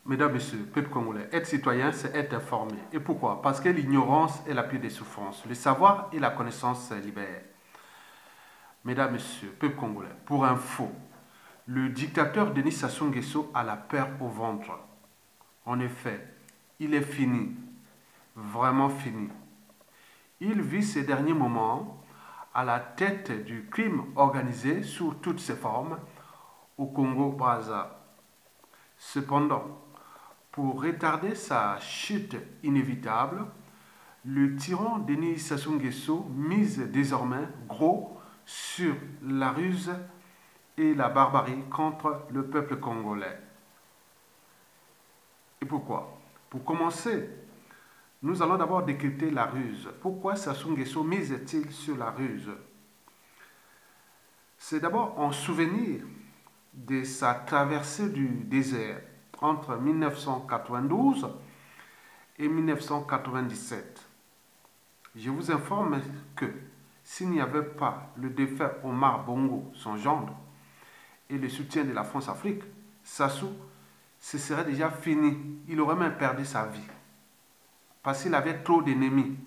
Mesdames, Messieurs, peuple congolais, être citoyen, c'est être informé. Et pourquoi? Parce que l'ignorance est la pire des souffrances. Le savoir et la connaissance libèrent. Mesdames, Messieurs, peuple congolais, pour info, le dictateur Denis Sassou Nguesso a la peur au ventre. En effet, il est fini, vraiment fini. Il vit ces derniers moments à la tête du crime organisé sous toutes ses formes au Congo-Brazza. Cependant, pour retarder sa chute inévitable, le tyran Denis Sassou Nguesso mise désormais gros sur la ruse et la barbarie contre le peuple congolais. Et pourquoi? Pour commencer, nous allons d'abord décrypter la ruse. Pourquoi Sassou Nguesso mise-t-il sur la ruse? C'est d'abord en souvenir de sa traversée du désert entre 1992 et 1997. Je vous informe que s'il n'y avait pas le défunt Omar Bongo, son gendre, et le soutien de la France-Afrique, Sassou, ce serait déjà fini. Il aurait même perdu sa vie. Parce qu'il avait trop d'ennemis.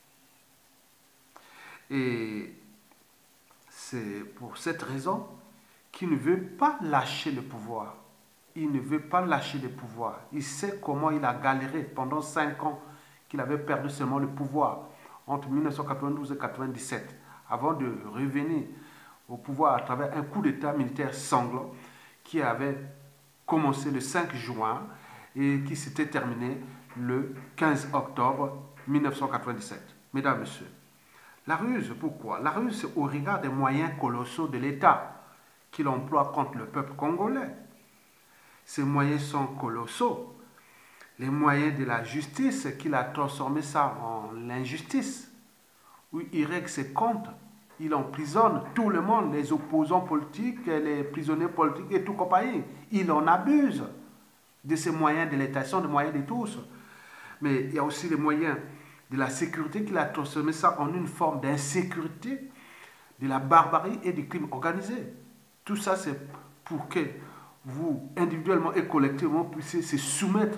Et c'est pour cette raison qu'il ne veut pas lâcher le pouvoir. Il ne veut pas lâcher le pouvoir. Il sait comment il a galéré pendant 5 ans qu'il avait perdu seulement le pouvoir entre 1992 et 1997 avant de revenir au pouvoir à travers un coup d'État militaire sanglant qui avait commencé le 5 juin et qui s'était terminé le 15 octobre 1997. Mesdames, Messieurs, la ruse, pourquoi? La ruse, c'est au regard des moyens colossaux de l'État qu'il emploie contre le peuple congolais. Ces moyens sont colossaux. Les moyens de la justice, qu'il a transformé ça en l'injustice, où il règle ses comptes, il emprisonne tout le monde, les opposants politiques, les prisonniers politiques et tout compagnie. Il en abuse de ces moyens de l'État, ce sont des moyens de tous. Mais il y a aussi les moyens de la sécurité qu'il a transformé ça en une forme d'insécurité, de la barbarie et du crime organisé. Tout ça, c'est pour que vous, individuellement et collectivement, puissiez se soumettre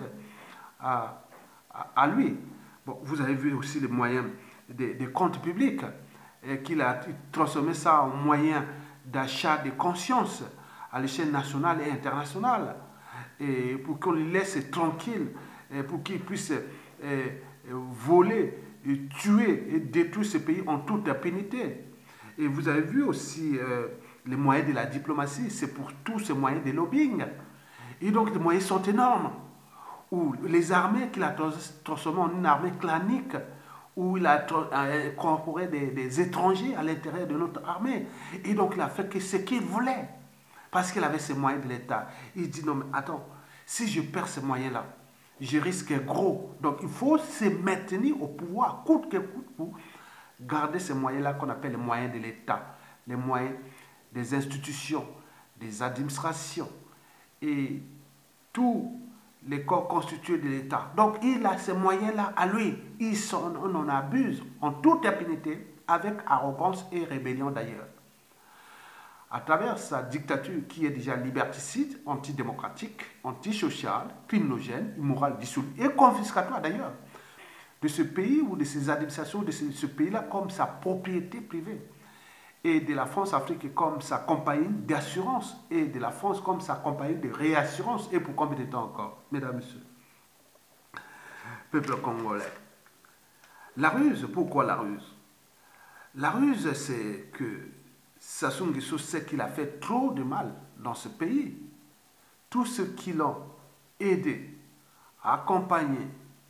à lui. Bon, vous avez vu aussi les moyens des comptes publics, qu'il a transformé ça en moyen d'achat de conscience à l'échelle nationale et internationale, et pour qu'on le laisse tranquille, et pour qu'il puisse voler, et tuer et détruire ce pays en toute impunité. Et vous avez vu aussi les moyens de la diplomatie, c'est pour tous ces moyens de lobbying. Et donc les moyens sont énormes. Ou les armées qu'il a transformées en une armée clanique, où il a incorporé des étrangers à l'intérieur de notre armée. Et donc il a fait que ce qu'il voulait, parce qu'il avait ces moyens de l'État. Il dit non mais attends, si je perds ces moyens-là, je risque gros. Donc il faut se maintenir au pouvoir, coûte que coûte, pour garder ces moyens-là qu'on appelle les moyens de l'État, les moyens des institutions, des administrations et tous les corps constitués de l'État. Donc il a ces moyens-là à lui. On en abuse en toute impunité, avec arrogance et rébellion d'ailleurs. À travers sa dictature qui est déjà liberticide, antidémocratique, antisociale, criminogène, immorale, dissoute et confiscatoire d'ailleurs, de ce pays ou de ses administrations, de ce pays-là comme sa propriété privée, et de la France-Afrique comme sa compagnie d'assurance, et de la France comme sa compagnie de réassurance, et pour combien de temps encore, mesdames, messieurs, peuple congolais. La ruse, pourquoi la ruse? La ruse, c'est que Sassou Nguesso sait qu'il a fait trop de mal dans ce pays. Tous ceux qui l'ont aidé, accompagné,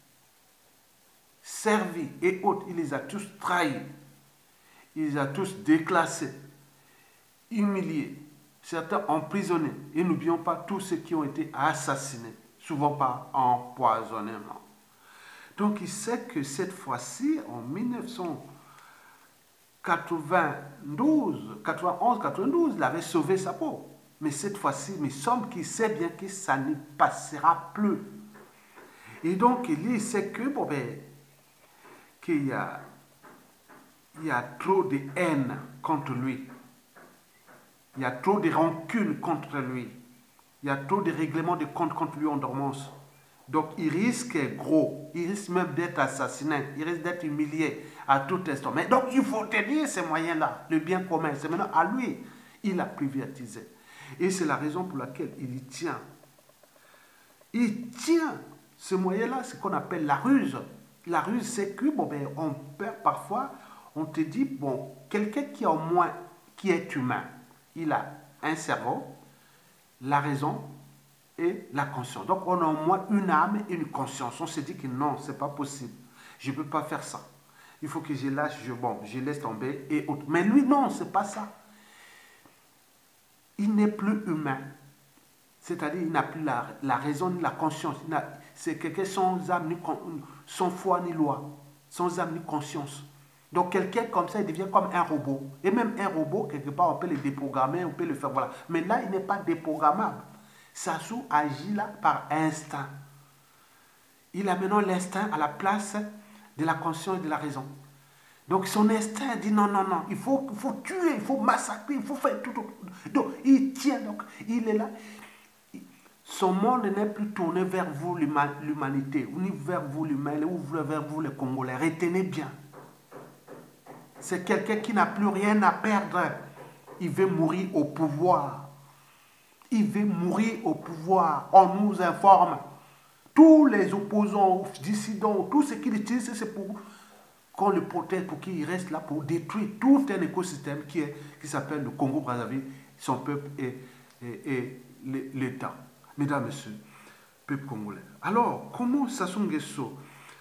servi et autres, il les a tous trahis. Il les a tous déclassés, humiliés, certains emprisonnés. Et n'oublions pas tous ceux qui ont été assassinés, souvent par empoisonnement. Donc il sait que cette fois-ci, en 1991, il avait sauvé sa peau. Mais cette fois-ci, il me semble qu'il sait bien que ça ne passera plus. Et donc il sait que, bon, ben, qu'il y a trop de haine contre lui. Il y a trop de rancune contre lui. Il y a trop de règlements de compte contre lui en dormance. Donc, il risque gros. Il risque même d'être assassiné. Il risque d'être humilié à tout instant. Mais donc, il faut tenir ces moyens-là. Le bien commun, c'est maintenant à lui. Il a privatisé. Et c'est la raison pour laquelle il y tient. Il tient ce moyen-là, ce qu'on appelle la ruse. La ruse, c'est que, bon, ben, on perd parfois, on te dit, bon, quelqu'un qui a au moins, qui est humain, il a un cerveau, la raison et la conscience. Donc, on a au moins une âme et une conscience. On se dit que non, c'est pas possible. Je ne peux pas faire ça. Il faut que je lâche, je laisse tomber et autres. Mais lui, non, c'est pas ça. Il n'est plus humain. C'est-à-dire, il n'a plus la raison ni la conscience. C'est quelqu'un sans âme, ni sans foi, ni loi. Sans âme, ni conscience. Donc, quelqu'un comme ça, il devient comme un robot. Et même un robot, quelque part, on peut le déprogrammer, on peut le faire, voilà. Mais là, il n'est pas déprogrammable. Sassou agit là par instinct. Il a maintenant l'instinct à la place de la conscience et de la raison. Donc son instinct dit non, non, non, il faut tuer, il faut massacrer, il faut faire tout. Donc il tient, donc il est là. Son monde n'est plus tourné vers vous, l'humanité, ni vers vous, l'humain, ou vers vous, les Congolais. Retenez bien. C'est quelqu'un qui n'a plus rien à perdre. Il veut mourir au pouvoir. Il veut mourir au pouvoir. On nous informe. Tous les opposants, dissidents, tout ce qu'il utilise, c'est pour qu'on le protège, pour qu'il reste là, pour détruire tout un écosystème qui s'appelle le Congo-Brazzaville, son peuple et l'État. Mesdames, Messieurs, peuple congolais. Alors, comment Sassou Nguesso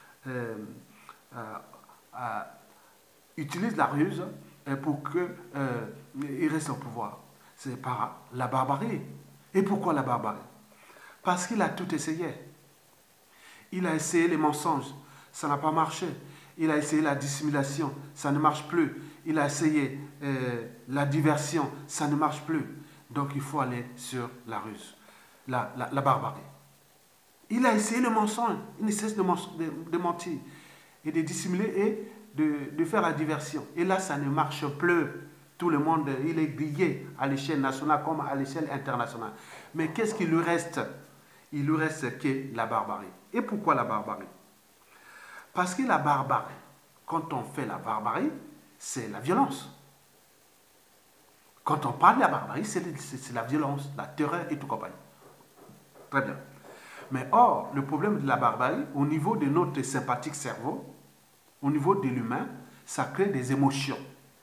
utilise la ruse pour qu'il reste au pouvoir? C'est par la barbarie. Et pourquoi la barbarie? Parce qu'il a tout essayé. Il a essayé les mensonges, ça n'a pas marché. Il a essayé la dissimulation, ça ne marche plus. Il a essayé la diversion, ça ne marche plus. Donc il faut aller sur la ruse, la barbarie. Il a essayé le mensonge, il ne cesse de mentir et de dissimuler et de faire la diversion. Et là, ça ne marche plus. Tout le monde, il est grillé à l'échelle nationale comme à l'échelle internationale. Mais qu'est-ce qu'il lui reste? Il lui reste que la barbarie. Et pourquoi la barbarie? Parce que la barbarie, quand on fait la barbarie, c'est la violence. Quand on parle de la barbarie, c'est la violence, la terreur et tout compagnie. Très bien. Mais or, le problème de la barbarie, au niveau de notre sympathique cerveau, au niveau de l'humain, ça crée des émotions.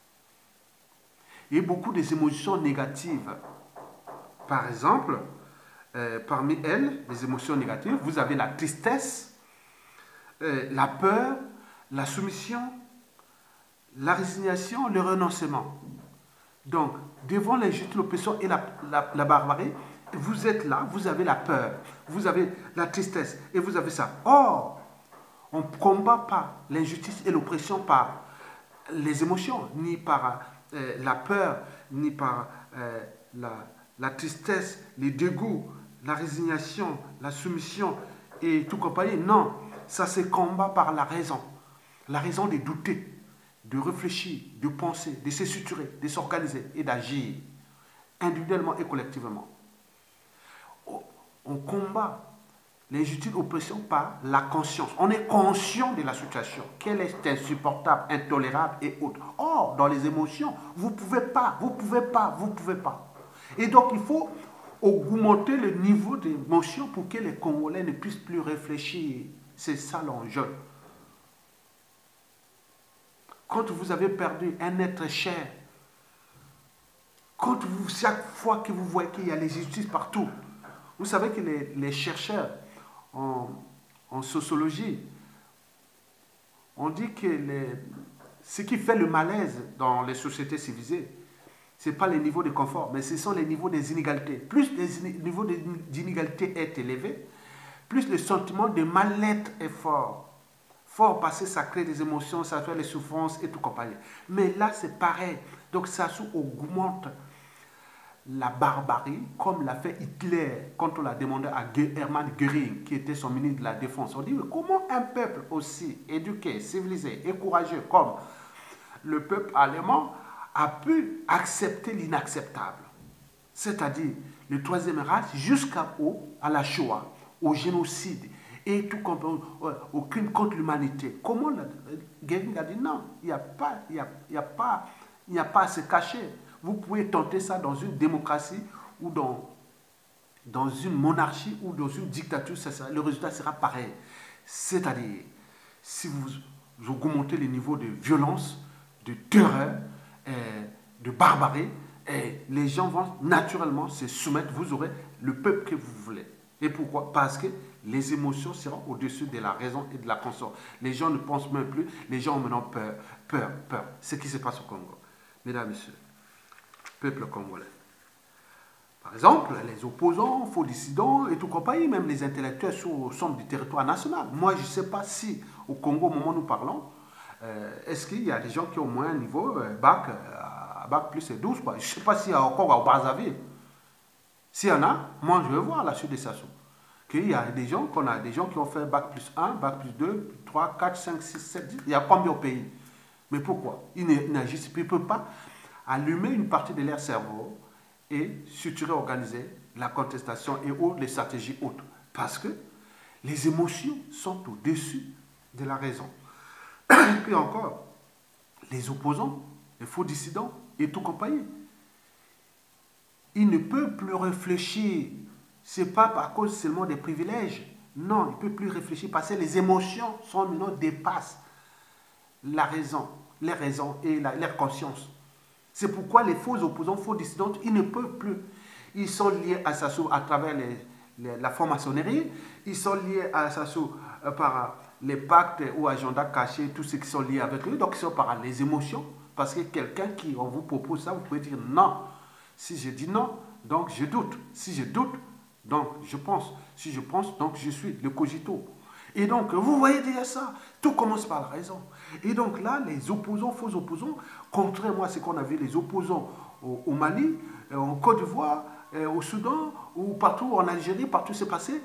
Et beaucoup des émotions négatives. Par exemple, parmi elles, les émotions négatives, vous avez la tristesse, la peur, la soumission, la résignation, le renoncement. Donc, devant l'injustice, l'oppression et la barbarie, vous êtes là, vous avez la peur, vous avez la tristesse et vous avez ça. Or, on ne combat pas l'injustice et l'oppression par les émotions, ni par la peur, ni par la tristesse, les dégoûts, la résignation, la soumission et tout compagnie. Non, ça se combat par la raison de douter, de réfléchir, de penser, de se structurer, de s'organiser et d'agir individuellement et collectivement. On combat l'injustice, l'oppression par la conscience. On est conscient de la situation, qu'elle est insupportable, intolérable et autre. Or, dans les émotions, vous ne pouvez pas, vous ne pouvez pas, vous ne pouvez pas. Et donc, il faut augmenter le niveau d'émotion pour que les Congolais ne puissent plus réfléchir. C'est ça l'enjeu. Quand vous avez perdu un être cher, chaque fois que vous voyez qu'il y a l'injustice partout, vous savez que les chercheurs en sociologie, on dit que ce qui fait le malaise dans les sociétés civilisées, ce n'est pas les niveaux de confort, mais ce sont les niveaux des inégalités. Plus le niveau d'inégalité est élevé, plus le sentiment de mal-être est fort. Fort parce que ça crée des émotions, ça fait les souffrances et tout compagnie. Mais là, c'est pareil. Donc, ça augmente la barbarie, comme l'a fait Hitler quand on l'a demandé à Hermann Göring, qui était son ministre de la Défense. On dit, mais comment un peuple aussi éduqué, civilisé et courageux comme le peuple allemand a pu accepter l'inacceptable? C'est-à-dire le Troisième Reich jusqu'à la Shoah, au génocide et tout comme au crime contre l'humanité. Comment Goering a dit non, il n'y a pas, il n'y a pas à se cacher. Vous pouvez tenter ça dans une démocratie ou dans une monarchie ou dans une dictature, le résultat sera pareil. C'est-à-dire, si vous augmentez les niveaux de violence, de terreur, de barbarie, les gens vont naturellement se soumettre. Vous aurez le peuple que vous voulez. Et pourquoi? Parce que les émotions seront au-dessus de la raison et de la conscience. Les gens ne pensent même plus, les gens ont maintenant peur, peur, peur. C'est ce qui se passe au Congo. Mesdames, Messieurs, peuple congolais. Par exemple, les opposants, faux dissidents et tout compagnie, même les intellectuels au centre du territoire national. Moi, je ne sais pas si au Congo, au moment où nous parlons, est-ce qu'il y a des gens qui ont au moins un niveau bac, bac plus 12, quoi. Je ne sais pas s'il y a encore au Brazzaville. S'il y en a, moi je veux voir la suite de Sassou. Qu'il y a des gens qui ont fait bac plus 1, bac plus 2, 3, 4, 5, 6, 7, 10. Il y a combien au pays? Mais pourquoi? Ils n'agissent pas. Ils ne peuvent pas allumer une partie de leur cerveau et structurer, organiser la contestation et autres, les stratégies autres. Parce que les émotions sont au-dessus de la raison. Et puis encore, les opposants, les faux dissidents et tout compagnie, ils ne peuvent plus réfléchir. Ce n'est pas à cause seulement des privilèges. Non, ils ne peuvent plus réfléchir parce que les émotions sont maintenant dépassent la raison, les raisons et leur conscience. C'est pourquoi les faux opposants, faux dissidents, ils ne peuvent plus. Ils sont liés à Sassou à travers la franc-maçonnerie, ils sont liés à Sassou par les pactes ou agendas cachés, tous ceux qui sont liés avec eux, donc ils sont par les émotions. Parce que quelqu'un qui on vous propose ça, vous pouvez dire non. Si je dis non, donc je doute. Si je doute, donc je pense. Si je pense, donc je suis le cogito. Et donc, vous voyez déjà ça. Tout commence par la raison. Et donc là, les opposants, faux opposants, contrairement à ce qu'on a vu, les opposants au Mali, en Côte d'Ivoire, au Soudan, ou partout en Algérie, partout c'est passé,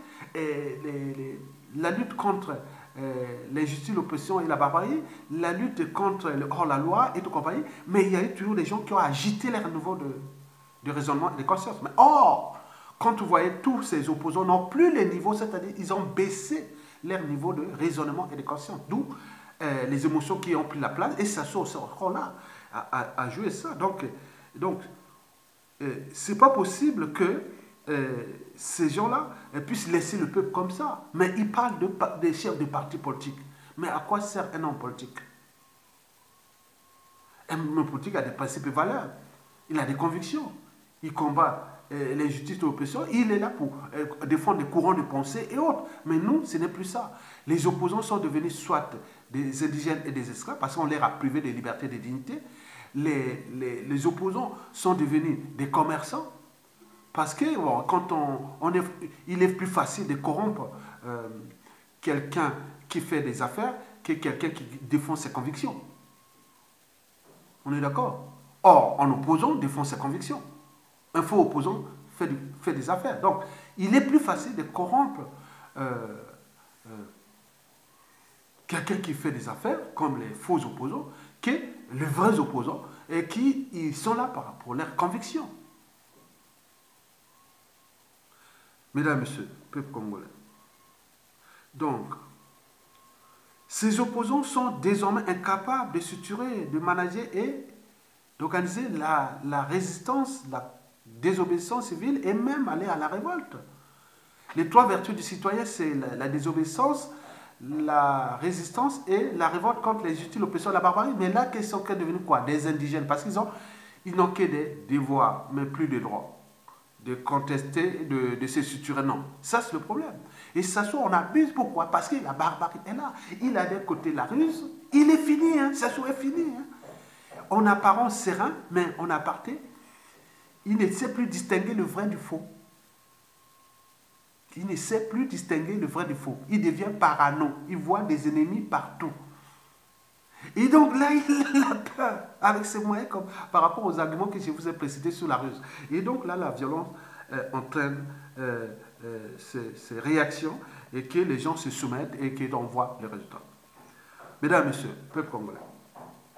la lutte contre l'injustice, l'oppression et la barbarie, la lutte contre le hors-la-loi et tout compagnie, mais il y a eu toujours des gens qui ont agité leur niveau de raisonnement et de conscience. Mais or, quand vous voyez tous ces opposants n'ont plus les niveaux, c'est-à-dire ils ont baissé leur niveau de raisonnement et de conscience. D'où les émotions qui ont pris la place et ça sort encore là à jouer ça. Donc c'est pas possible que ces gens-là puissent laisser le peuple comme ça. Mais ils parlent des chefs de partis politiques. Mais à quoi sert un homme politique? Un homme politique a des principes et valeurs. Il a des convictions. Il combat l'injustice et l'oppression. Il est là pour défendre des courants de pensée et autres. Mais nous, ce n'est plus ça. Les opposants sont devenus soit des indigènes et des esclaves parce qu'on leur a privé de liberté et de dignité. Les opposants sont devenus des commerçants parce que bon, quand il est plus facile de corrompre quelqu'un qui fait des affaires que quelqu'un qui défend ses convictions. On est d'accord? Or, en opposant, défend ses convictions. Un faux opposant fait des affaires. Donc, il est plus facile de corrompre quelqu'un qui fait des affaires, comme les faux opposants, que les vrais opposants, et qui ils sont là pour leurs convictions. Mesdames, Messieurs, peuple congolais. Donc, ces opposants sont désormais incapables de structurer, de manager et d'organiser la résistance, la désobéissance civile et même aller à la révolte. Les trois vertus du citoyen, c'est la désobéissance, la résistance et la révolte contre l'injustice, l'oppression et la barbarie. Mais là, qu'est-ce qu'ils sont devenus quoi? Des indigènes. Parce qu'ils n'ont que des devoirs, mais plus de droits. De contester, de se structurer. Non. Ça, c'est le problème. Et Sassou, on abuse. Pourquoi? Parce que la barbarie est là. Il a d'un côté la ruse. Il est fini. Hein. Sassou est fini. Hein. En apparence serein, mais en aparté, il ne sait plus distinguer le vrai du faux. Il ne sait plus distinguer le vrai du faux. Il devient parano. Il voit des ennemis partout. Et donc là, il a peur avec ses moyens comme par rapport aux arguments que je vous ai précités sur la ruse. Et donc là, la violence entraîne ces réactions et que les gens se soumettent et qu'on voit les résultats. Mesdames, Messieurs, peuple congolais.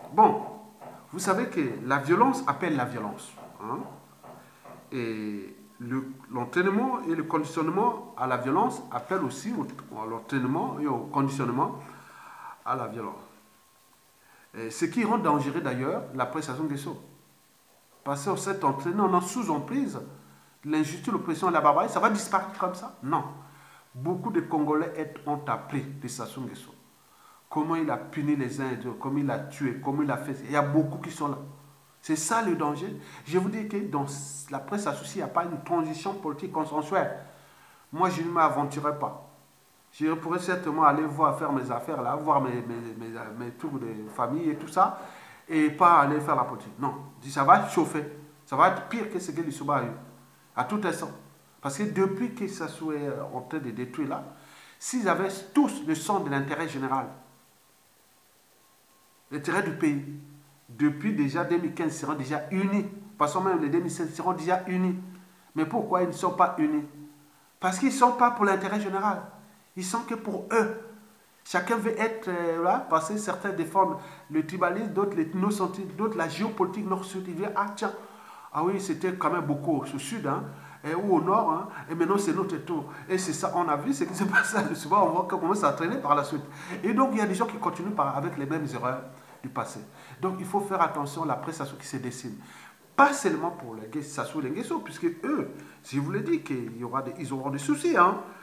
Bon, vous savez que la violence appelle la violence. Hein? Et l'entraînement et le conditionnement à la violence appellent aussi à l'entraînement et au conditionnement à la violence. Et ce qui rend dangereux d'ailleurs la presse Sassou Nguesso. Parce que cet entraînement sous emprise, l'injustice, l'oppression et la barbarie, ça va disparaître comme ça? Non. Beaucoup de Congolais ont appris de Sassou Nguesso. Comment il a puni les uns et les autres, comment il a tué, comment il a fait. Il y a beaucoup qui sont là. C'est ça le danger. Je vous dis que dans la presse associée, il n'y a pas une transition politique consensuelle. Moi, je ne m'aventurerai pas. Je pourrais certainement aller faire mes affaires là, voir mes trucs de famille et tout ça, et pas aller faire la politique. Non, ça va chauffer. Ça va être pire que ce que l'Issouba a eu, à tout instant. Parce que depuis que ça soit en train de détruire là, s'ils avaient tous le sens de l'intérêt général, l'intérêt du pays, depuis déjà 2015, ils seront déjà unis. Passons même les 2016, ils seront déjà unis. Mais pourquoi ils ne sont pas unis? Parce qu'ils ne sont pas pour l'intérêt général. Ils sont que pour eux. Chacun veut être là, parce que certains défendent le tribalisme, d'autres les nord-centristes, d'autres la géopolitique nord-sud. Ils disent, ah tiens, ah oui, c'était quand même beaucoup au sud, hein, ou au nord, hein, et maintenant c'est notre tour. Et c'est ça, on a vu ce qui s'est passé. Souvent, on voit qu'on commence à traîner par la suite. Et donc, il y a des gens qui continuent avec les mêmes erreurs du passé. Donc, il faut faire attention à la presse Sassou qui se dessine. Pas seulement pour les Sassou et les Nguesso, puisque eux, je vous l'ai dit, ils auront des soucis.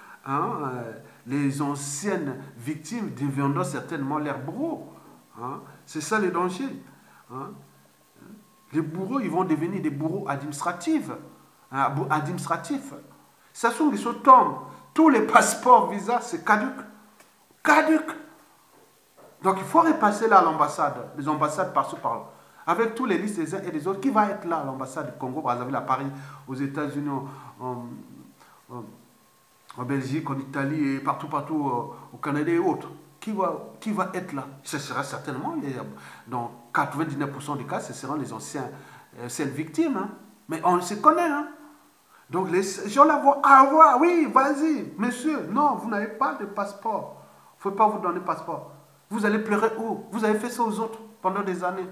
Les anciennes victimes deviendront certainement leurs bourreaux. C'est ça le danger. Les bourreaux, ils vont devenir des bourreaux administratifs. Sassou Nguesso tombe. Tous les passeports, visas, c'est caduc. Caduc. Donc il faut repasser là à l'ambassade, les ambassades par-ci par-là, avec tous les listes des uns et des autres. Qui va être là à l'ambassade du Congo, Brazzaville, à Paris, aux États-Unis, en Belgique, en Italie et partout au Canada et autres? Qui va être là? Ce sera certainement, dans 99% des cas, ce seront les anciennes victimes. Hein. Mais on se connaît. Hein. Donc les gens là vont avoir, oui, vas-y, monsieur, non, vous n'avez pas de passeport. Il ne faut pas vous donner passeport. Vous allez pleurer où? Vous avez fait ça aux autres pendant des années.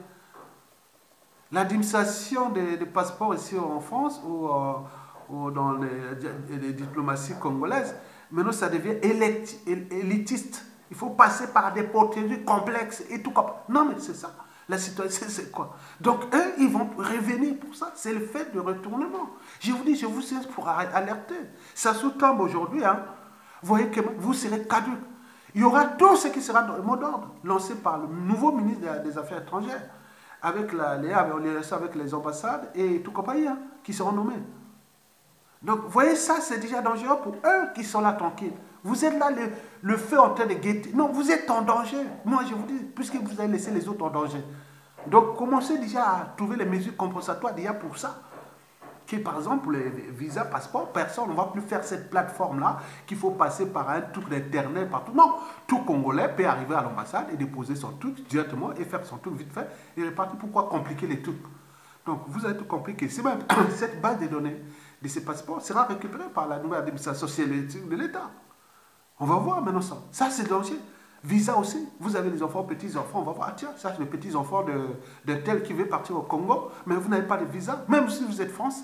L'administration des passeports ici en France ou dans les diplomaties congolaises, maintenant ça devient élitiste. Il faut passer par des procédures complexes et tout comme. Non mais c'est ça. La situation c'est quoi? Donc eux, ils vont revenir pour ça. C'est le fait de retournement. Je vous dis, je vous cite pour alerter. Ça sous-tombe aujourd'hui. Hein. Vous voyez que vous serez caduc. Il y aura tout ce qui sera dans le mot d'ordre lancé par le nouveau ministre des Affaires étrangères, avec les ambassades et tout compagnie, hein, qui seront nommés. Donc, vous voyez, ça, c'est déjà dangereux pour eux qui sont là tranquilles. Vous êtes là, le feu en train de guetter. Non, vous êtes en danger. Moi, je vous dis, puisque vous avez laissé les autres en danger. Donc, commencez déjà à trouver les mesures compensatoires déjà pour ça. Que, par exemple, pour les visas, passeports, personne ne va plus faire cette plateforme-là qu'il faut passer par un truc d'internet partout. Non, tout Congolais peut arriver à l'ambassade et déposer son truc directement et faire son truc vite fait et repartir. Pourquoi compliquer les trucs? Donc, vous avez tout compris que c'est même cette base de données de ces passeports sera récupérée par la nouvelle administration sociale de l'État. On va voir maintenant ça. Ça, c'est danger. Visa aussi. Vous avez les enfants, petits-enfants. On va voir, ah, tiens, ça, c'est les petits-enfants de tel qui veut partir au Congo, mais vous n'avez pas de visa, même si vous êtes français.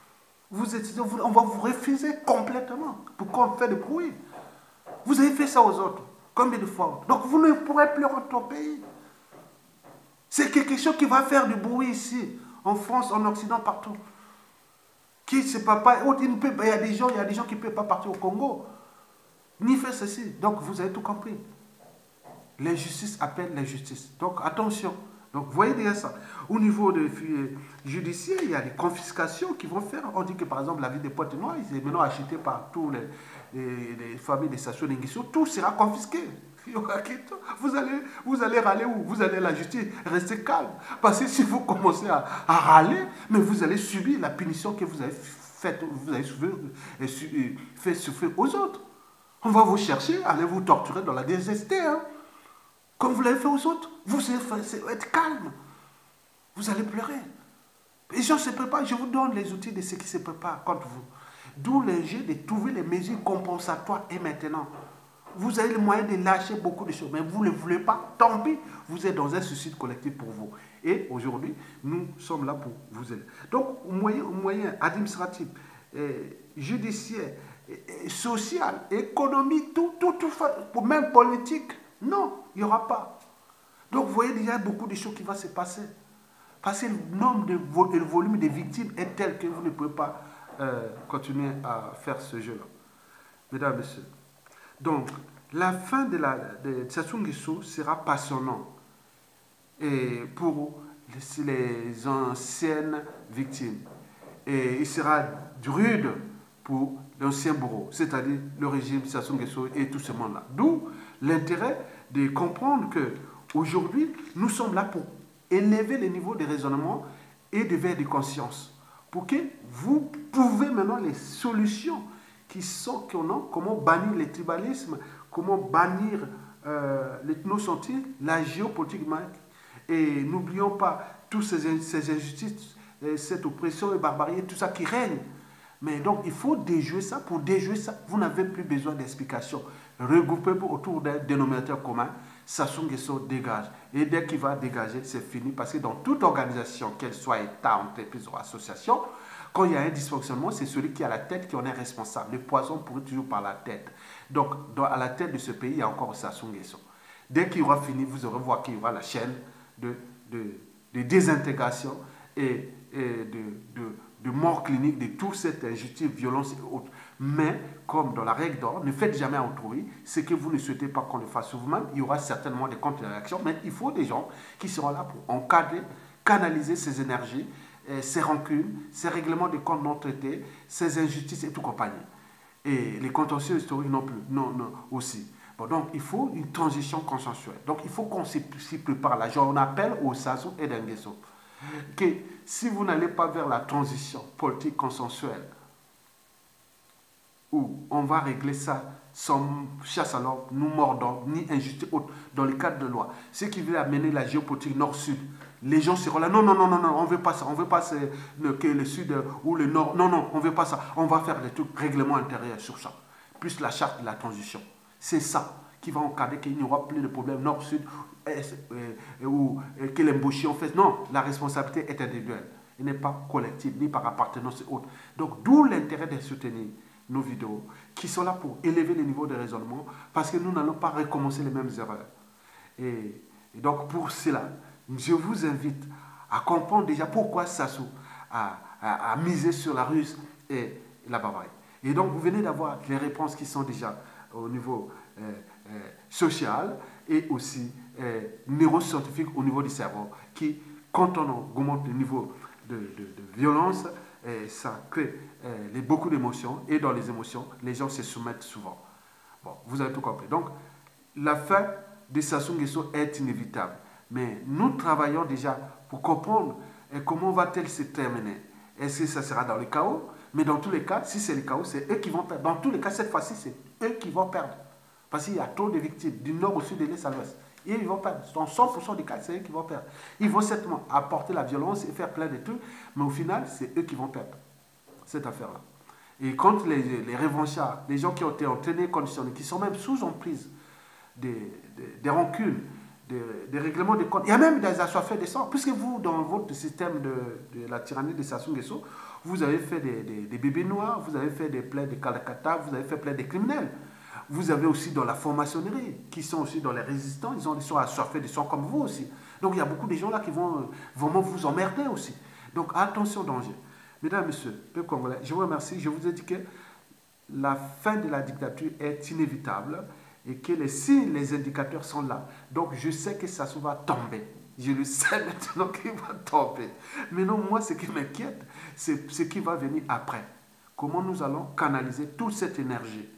On va vous refuser complètement. Pourquoi on fait du bruit? Vous avez fait ça aux autres. Combien de fois? Donc, vous ne pourrez plus rentrer au pays. C'est quelque chose qui va faire du bruit ici, en France, en Occident, partout. Qui ne peut pas. Il y a des gens qui ne peuvent pas partir au Congo, ni faire ceci. Donc, vous avez tout compris. L'injustice appelle l'injustice. Donc, attention. Donc, vous voyez déjà ça. Au niveau judiciaire, il y a des confiscations qui vont faire. On dit que, par exemple, la ville de Pointe-Noire, il est maintenant acheté par tous les familles des Sassou Nguesso. Tout sera confisqué. Vous allez râler où? Vous allez à la justice. Restez calme. Parce que si vous commencez à râler, mais vous allez subir la punition que vous avez fait souffrir aux autres. On va vous chercher, aller vous torturer dans la DST, hein. Comme vous l'avez fait aux autres. Vous allez être calme. Vous allez pleurer. Les gens se préparent. Je vous donne les outils de ceux qui se préparent contre vous. D'où l'enjeu de trouver les mesures compensatoires et maintenant. Vous avez le moyen de lâcher beaucoup de choses, mais vous ne le voulez pas. Tant pis, vous êtes dans un suicide collectif pour vous. Et aujourd'hui, nous sommes là pour vous aider. Donc, au moyen administratif, judiciaire, social, économique, tout, même politique. Non, il n'y aura pas. Donc vous voyez déjà beaucoup de choses qui vont se passer. Parce que le nombre et le volume des victimes est tel que vous ne pouvez pas continuer à faire ce jeu-là. Mesdames et messieurs. Donc, la fin de Sassou Nguesso sera passionnante et pour les anciennes victimes. Et il sera rude pour l'ancien bourreau, c'est-à-dire le régime Sassou Nguesso et tout ce monde-là. D'où l'intérêt de comprendre qu'aujourd'hui, nous sommes là pour élever le niveau de raisonnement et de veille de conscience. Pour que vous pouvez maintenant les solutions qui sont qu'on a, comment bannir le tribalisme, comment bannir l'ethnocentrisme, la géopolitique. Et n'oublions pas toutes ces injustices, cette oppression et barbarie, tout ça qui règne. Mais donc, il faut déjouer ça. Pour déjouer ça, vous n'avez plus besoin d'explications. Regroupez-vous autour d'un dénominateur commun. Sassou Nguesso dégage. Et dès qu'il va dégager, c'est fini. Parce que dans toute organisation, qu'elle soit État, entreprise ou association, quand il y a un dysfonctionnement, c'est celui qui a la tête qui en est responsable. Le poison pourrit toujours par la tête. Donc, à la tête de ce pays, il y a encore Sassou Nguesso. Dès qu'il aura fini, vous aurez voir qu'il y aura la chaîne de désintégration et de mort clinique de toute cette injustice, violence et autres. Mais, comme dans la règle d'or, ne faites jamais à autrui ce que vous ne souhaitez pas qu'on le fasse sur vous-même. Il y aura certainement des contre-réactions, mais il faut des gens qui seront là pour encadrer, canaliser ces énergies, ces rancunes, ces règlements de comptes non traités, ces injustices et tout compagnie. Et les contentieux historiques non plus, non aussi. Bon, donc, il faut une transition consensuelle. Donc, il faut qu'on s'y prépare là. On appelle au Sassou et Nguesso que si vous n'allez pas vers la transition politique consensuelle, où on va régler ça sans chasse à l'homme, nous mordons, ni injustice autre, dans le cadre de loi, ce qui veut amener la géopolitique nord-sud, les gens seront là, non, on ne veut pas ça, on ne veut pas que le sud ou le nord, non, on ne veut pas ça, on va faire des trucs, règlements intérieurs sur ça, plus la charte de la transition. C'est ça qui va encadrer qu'il n'y aura plus de problème nord-sud ou que l'embauchement fait. Non, la responsabilité est individuelle. Elle n'est pas collective, ni par appartenance et autres. Donc, d'où l'intérêt de soutenir nos vidéos qui sont là pour élever le niveau de raisonnement parce que nous n'allons pas recommencer les mêmes erreurs. Et donc, pour cela, je vous invite à comprendre déjà pourquoi Sassou a misé sur la Russe et la barbarie. Et donc, vous venez d'avoir les réponses qui sont déjà au niveau social et aussi neuroscientifique au niveau du cerveau qui, quand on augmente le niveau de violence, ça crée beaucoup d'émotions et dans les émotions, les gens se soumettent souvent. Bon, vous avez tout compris. Donc, la fin de Sassou Nguesso est inévitable. Mais nous travaillons déjà pour comprendre comment va-t-elle se terminer. Est-ce que ça sera dans le chaos? Mais dans tous les cas, si c'est le chaos, c'est eux qui vont perdre. Dans tous les cas, cette fois-ci, c'est eux qui vont perdre. Parce qu'il y a trop de victimes, du nord au sud, de l'est à l'ouest. Et ils vont perdre. Dans 100% des cas, c'est eux qui vont perdre. Ils vont certainement apporter la violence et faire plein de trucs, mais au final, c'est eux qui vont perdre cette affaire-là. Et contre les revanchards, les gens qui ont été entraînés, conditionnés, qui sont même sous emprise des rancunes, des règlements de comptes, il y a même des assoiffés de sang, puisque vous, dans votre système de la tyrannie de Sassou Nguesso, vous avez fait des bébés noirs, vous avez fait des plaies de Calcutta, vous avez fait plein de criminels. Vous avez aussi dans la franc-maçonnerie, qui sont aussi dans les résistants, ils sont assoiffés de sang comme vous aussi. Donc il y a beaucoup de gens là qui vont vraiment vous emmerder aussi. Donc attention au danger. Mesdames, Messieurs, peuple congolais, je vous remercie. Je vous ai dit que la fin de la dictature est inévitable et que les signes, les indicateurs sont là. Donc je sais que Sassou va tomber. Je le sais maintenant qu'il va tomber. Mais non, moi, ce qui m'inquiète, c'est ce qui va venir après. Comment nous allons canaliser toute cette énergie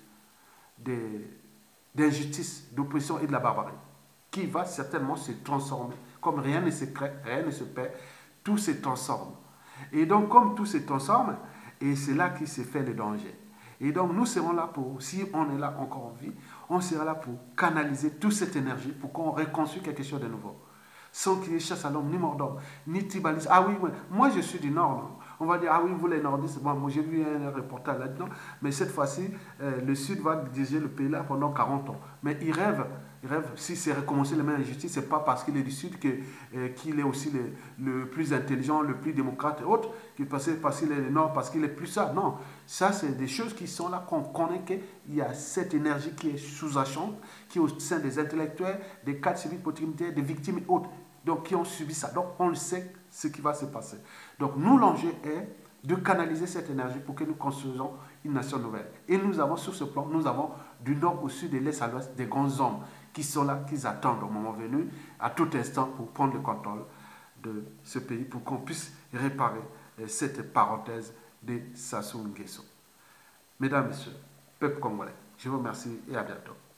d'injustice, d'oppression et de la barbarie, qui va certainement se transformer. Comme rien ne se crée, rien ne se perd, tout se transforme. Et donc, comme tout se transforme, et c'est là qu'il se fait le danger. Et donc, nous serons là pour, si on est là encore en vie, on sera là pour canaliser toute cette énergie pour qu'on reconstruise quelque chose de nouveau. Sans qu'il y ait chasse à l'homme, ni mort d'homme, ni tribalisme. Ah oui, moi je suis du Nord. Non. On va dire, ah oui, vous les nordistes, bon, moi j'ai vu un reportage là-dedans, mais cette fois-ci, le Sud va diriger le pays là pendant 40 ans. Mais il rêve, si c'est recommencer les mêmes injustices, c'est pas parce qu'il est du Sud qu'il est aussi le plus intelligent, le plus démocrate et autres, parce qu'il est du Nord, parce qu'il est plus ça. Non, ça c'est des choses qui sont là, qu'on connaît qu'il y a cette énergie qui est sous-jacente, qui est au sein des intellectuels, des cadres civils politiques, des victimes et autres, donc qui ont subi ça. Donc on le sait ce qui va se passer. Donc nous, l'enjeu est de canaliser cette énergie pour que nous construisons une nation nouvelle. Et nous avons sur ce plan, nous avons du nord au sud, de l'est à l'ouest, des grands hommes qui sont là, qui attendent au moment venu, à tout instant, pour prendre le contrôle de ce pays, pour qu'on puisse réparer cette parenthèse de Sassou Nguesso. Mesdames, Messieurs, peuple congolais, je vous remercie et à bientôt.